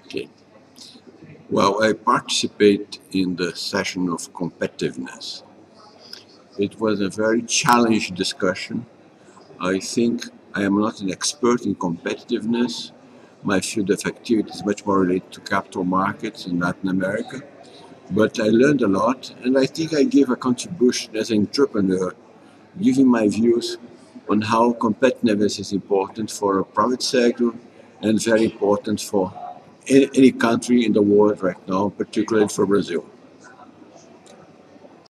Okay. Well, I participate in the session of competitiveness. It was a very challenging discussion. I think I am not an expert in competitiveness. My field of activity is much more related to capital markets in Latin America. But I learned a lot, and I think I gave a contribution as an entrepreneur, giving my views on how competitiveness is important for a private sector and very important for any country in the world right now, particularly for Brazil.